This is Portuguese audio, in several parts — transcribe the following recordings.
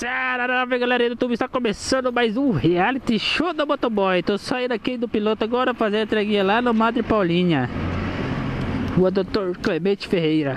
Salve galerinha do YouTube, está começando mais um reality show da Motoboy. Tô saindo aqui do piloto agora fazer a entreguinha lá no Madre Paulinha, Rua Dr. Clemente Ferreira.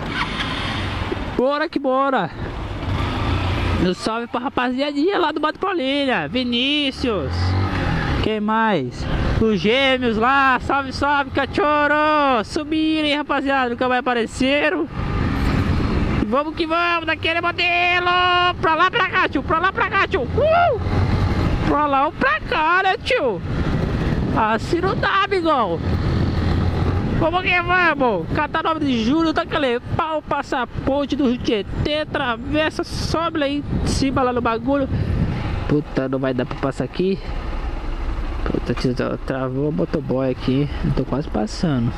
Bora que bora. Um salve pra rapaziadinha lá do Madre Paulinha, Vinícius. Quem mais? Os gêmeos lá, salve, salve, cachorro. Subirem, rapaziada, nunca mais apareceram. Vamos que vamos, daquele modelo. Pra lá, pra cá, tio, pra lá, pra cá, tio. Pra lá ou pra cá, né, tio? Assim não dá, amigão. Vamos que vamos. 49 de julho, tá aquele pau, passaporte do Rio Tietê, atravessa, sobe lá em cima, lá no bagulho. Puta, não vai dar pra passar aqui. Puta, tio, travou o motoboy aqui. Eu tô quase passando.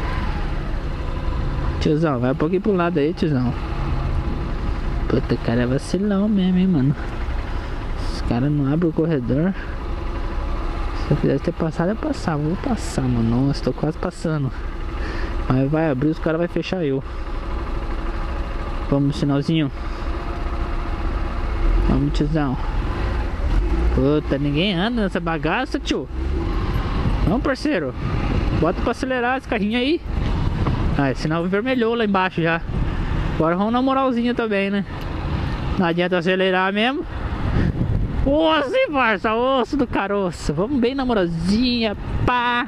Tiozão, vai um pouquinho pro lado aí, tiozão. Puta, cara, é vacilão mesmo, hein, mano. Os caras não abrem o corredor. Se eu quisesse ter passado, eu passava. Vou passar, mano. Nossa, tô quase passando. Mas vai abrir, os caras vão fechar eu. Vamos, sinalzinho. Vamos, tiozão. Puta, ninguém anda nessa bagaça, tio. Vamos, parceiro. Bota pra acelerar esse carrinho aí. Ah, sinal vermelhou lá embaixo já. Agora vamos na moralzinha também, né? Não adianta acelerar mesmo. Osso, hein, parça? Osso do caroço. Vamos bem na moralzinha, pá.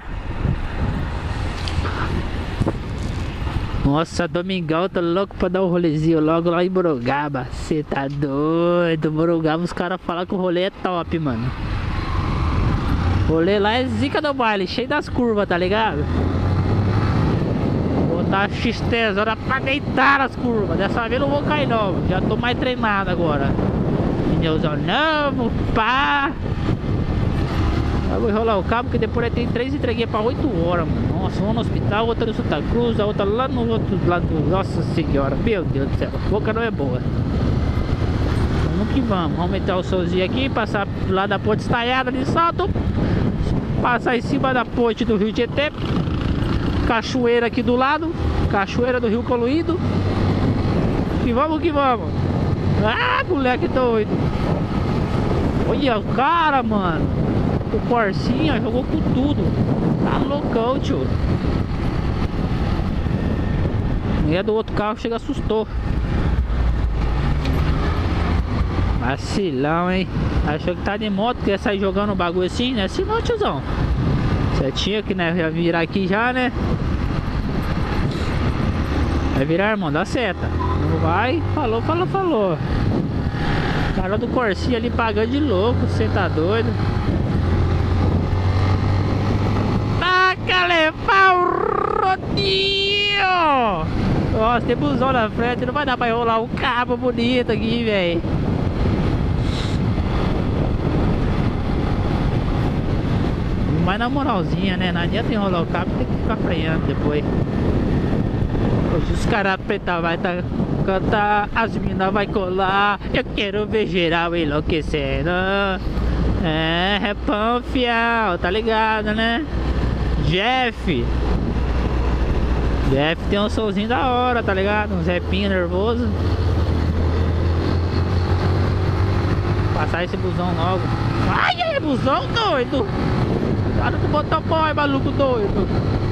Nossa, domingão, tô louco pra dar um rolezinho logo lá em Morongaba. Cê tá doido? Morongaba, os caras falam que o rolê é top, mano. O rolê lá é zica do baile, cheio das curvas, tá ligado? Tá XT, hora pra deitar as curvas. Dessa vez não vou cair não. Já tô mais treinado agora. Pneuzão novo, pá. Eu vou enrolar o cabo que depois tem 3 entreguinhas pra 8 horas, mano. Nossa, uma no hospital, outra no Santa Cruz, a outra lá no outro lado. Nossa senhora, meu Deus do céu, a boca não é boa. Vamos que vamos. Vamos aumentar o solzinho aqui, passar do lado da ponte estaiada de salto. Passar em cima da ponte do Rio Tietê. Cachoeira aqui do lado, cachoeira do Rio Coluído. E vamos que vamos. Ah, moleque doido. Olha o cara, mano. O Corsinha jogou com tudo. Tá loucão, tio. A mulher do outro carro chega, assustou. Vacilão, hein? Achou que tá de moto, que ia sair jogando um bagulho assim, né? Assim não, tiozão. Tinha que, né, já virar aqui já, né? Vai virar, irmão, dá seta. Não vai, falou, falou, falou. Cara do Corsinha ali pagando de louco, você tá doido? Taca, levar o rodinho! Nossa, tem busão na frente, não vai dar pra enrolar um cabo bonito aqui, velho. Mas na moralzinha, né? Não adianta enrolar o cabo, tem que ficar freando depois. Hoje os caras preta vai cantar, as minas vai colar. Eu quero ver geral enlouquecendo. É pão fiel, tá ligado, né? Jeff tem um solzinho da hora, tá ligado? Um repinho nervoso. Passar esse busão logo. Ai, busão doido! Cuidado com o motoboy, maluco doido.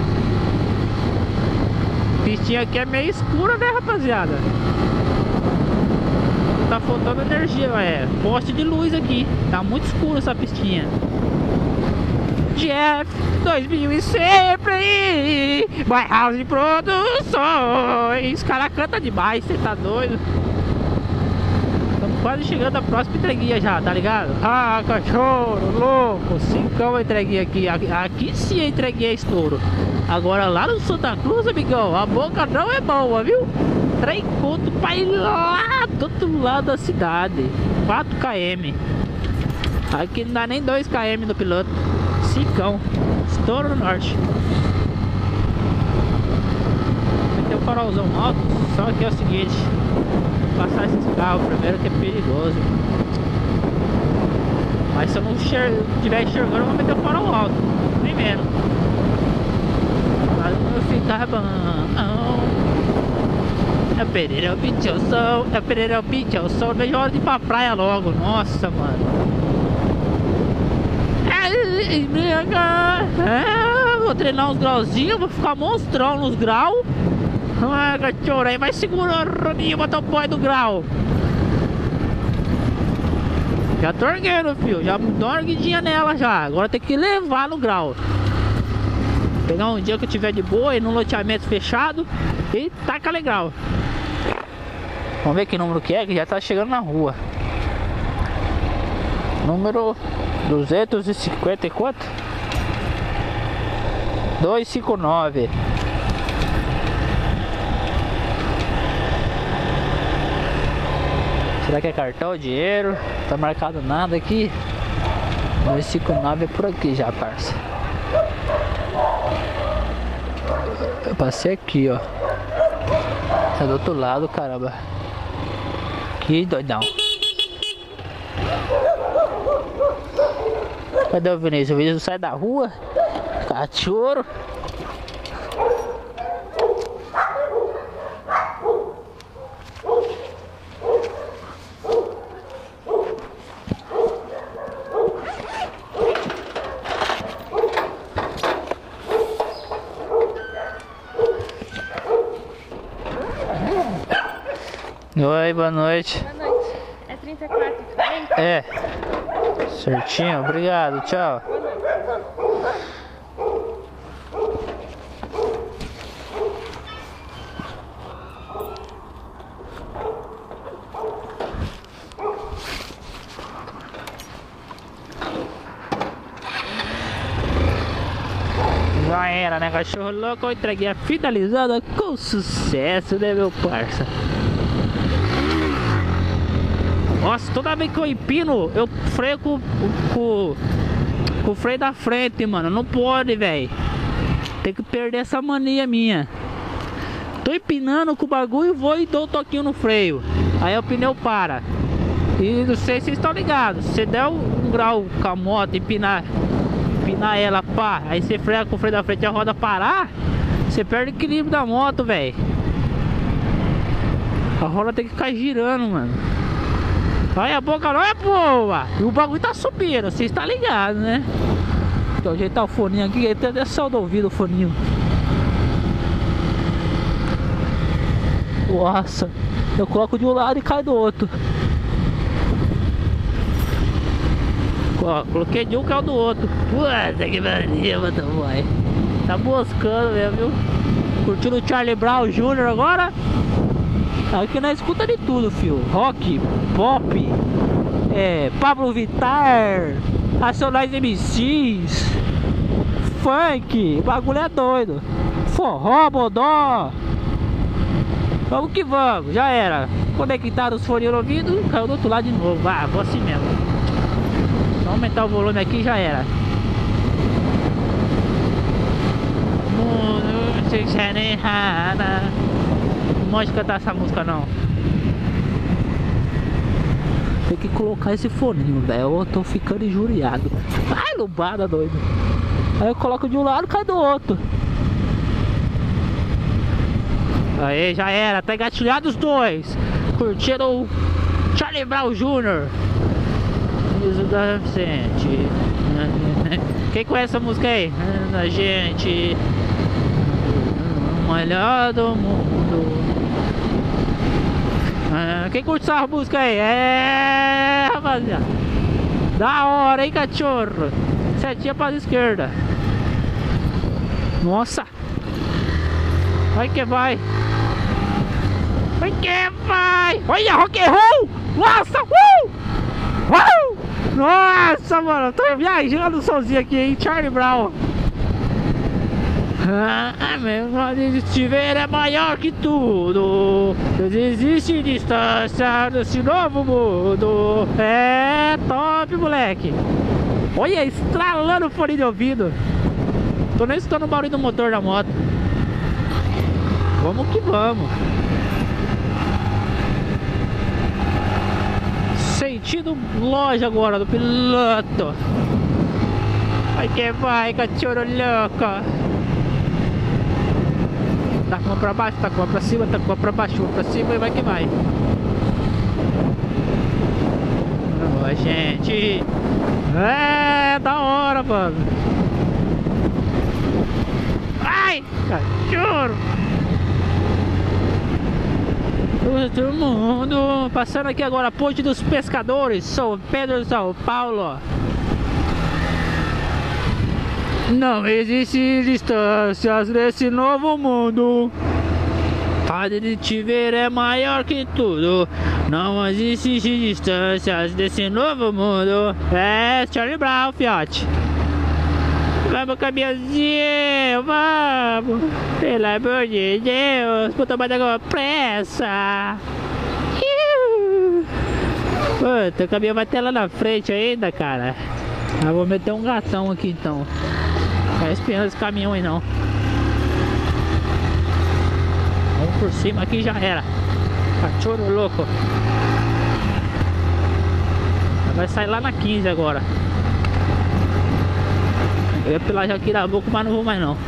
Pistinha aqui é meio escura, né, rapaziada? Tá faltando energia, é. Poste de luz aqui. Tá muito escuro essa pistinha. Jeff 2000 e sempre. White House de Produções. Os caras cantam demais, você tá doido? Quase chegando a próxima entreguinha já, tá ligado? Ah, cachorro, louco. 5 a entreguinha aqui. Aqui sim a entreguinha é estouro. Agora lá no Santa Cruz, amigão, a boca não é boa, viu? 3 pontos pra ir lá do outro lado da cidade. 4 km. Aqui não dá nem 2 km no piloto. 5. Estouro no norte. Tem um farolzão alto. Só que é o seguinte: passar esses carros primeiro, que é perigoso. Mas se eu não estiver enxergando, eu vou meter o farol alto. Nem menos. Para não ficar bom. É Pereira, o pitch, eu sou. É Pereira, o pitch, eu sou. Vejo a hora de ir pra praia logo. Nossa, mano. Vou treinar uns grauzinhos, vou ficar monstrão nos graus. Ah, cachorro, aí vai segurando o Roninho, botar o pó do grau. Já tô erguendo, filho. Já dou uma erguidinha nela já. Agora tem que levar no grau. Pegar um dia que eu tiver de boa e num loteamento fechado e taca legal. Vamos ver que número que é, que já tá chegando na rua. Número 250 e quanto? 259. Será que é cartão, dinheiro? Tá marcado nada aqui. 259 é por aqui já, parça. Eu passei aqui, ó. Tá do outro lado, caramba. Que doidão. Cadê o Vinícius? O Vinícius sai da rua. Cachorro. Oi, boa noite. Boa noite. É 34,40? É. Certinho, obrigado, tchau. Já era, né, cachorro louco? Eu entreguei a finalizada com sucesso, né, meu parça? Nossa, toda vez que eu empino, eu freio com o freio da frente, mano. Não pode, velho. Tem que perder essa mania minha. Tô empinando com o bagulho, vou e dou um toquinho no freio. Aí o pneu para. E não sei se vocês estão ligados. Se der um grau com a moto, empinar ela, pá. Aí você freia com o freio da frente e a roda parar, você perde o equilíbrio da moto, velho. A roda tem que ficar girando, mano. Olha, a boca não é boa. E o bagulho tá subindo, vocês estão ligados, né? Então ajeitar o foninho aqui, ele tem até sol do ouvido o foninho. Nossa, eu coloco de um lado e cai do outro. Ó, coloquei de um, caiu do outro. Puta que mania, motoboy. Tá moscando mesmo, viu? Curtindo o Charlie Brown Jr. agora? Aqui nós escuta de tudo, fio. Rock, pop, Pablo Vittar, Racionais MCs, funk, o bagulho é doido. Forró, bodó. Vamos que vamos, já era. Conectado os fones no ouvido, caiu do outro lado de novo. Ah, vou assim mesmo. Só aumentar o volume aqui, já era. Não pode cantar essa música não. Tem que colocar esse foninho, velho. Eu tô ficando injuriado. Ai, lubada, doido. Aí eu coloco de um lado e cai do outro. Aí, já era. Tá engatilhado os dois. Curtindo o Charlie Brown Jr. Isso da Vicente. Quem conhece essa música aí? A gente melhor do mundo. Quem curte essa música aí? Rapaziada. Da hora, hein, cachorro? Setinha para a esquerda. Nossa. Vai que vai. Vai que vai. Olha, rock and roll. Nossa, Nossa, mano, tô viajando sozinho aqui, hein? Charlie Brown. Meu modo de ver é maior que tudo. Não existe distância nesse novo mundo. É top, moleque. Olha, estralando o fone de ouvido. Tô nem escutando o barulho do motor da moto. Vamos que vamos. Sentido loja agora do piloto. Vai que vai, cachorro louco. Tá com uma pra baixo, tá com uma pra cima, tá com uma pra baixo, uma pra cima e vai que vai. Boa, gente. É, da hora, mano. Ai, cachorro. Todo mundo passando aqui agora, a Ponte dos Pescadores, São Pedro, São Paulo. Não existe distâncias nesse novo mundo. Onde te ver é maior que tudo. Não existe distâncias desse novo mundo. É Charlie Brown, fiote. Vamos, caminhãozinho, vamos. Pelo amor de Deus, vou tomar água pressa. Puta, o caminhão vai até lá na frente ainda, cara. Eu vou meter um gatão aqui então. Não vai esperando esse caminhão aí não. Vamos por cima aqui, já era. Cachorro louco. Vai sair lá na 15 agora. Eu ia pela Jaquirabuco, mas não vou mais não.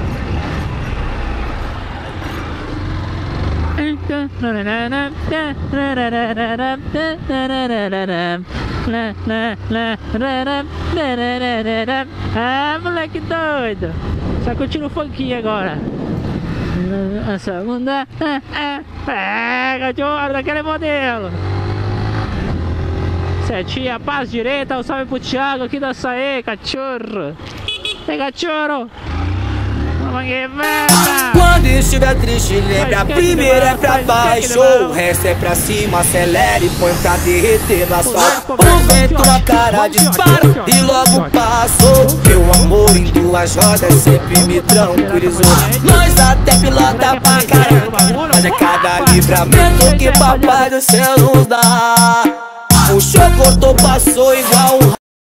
Ah, moleque doido. Só curtindo o funkinho agora. A segunda. Cachorro daquele modelo. Setinha, paz direita, um salve pro Thiago aqui da Açaí, cachorro. Tem cachorro. Quando estiver triste, lembra, a primeira é pra baixo, o resto é pra cima, acelera e põe pra derreter no asfalto. O vento na cara dispara e logo passou. Meu amor em duas rodas sempre me tranquilizou. Nós até pilota pra caramba, mas é cada livramento que papai do céu nos dá. O show cortou, passou igual um